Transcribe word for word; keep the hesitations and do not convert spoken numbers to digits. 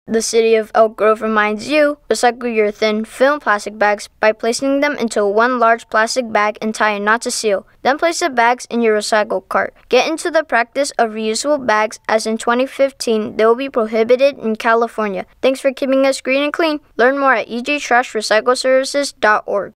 The city of Elk Grove reminds you, recycle your thin film plastic bags by placing them into one large plastic bag and tie a knot to seal. Then place the bags in your recycle cart. Get into the practice of reusable bags, as in twenty fifteen they will be prohibited in California. Thanks for keeping us green and clean. Learn more at e j trash recycle services dot org.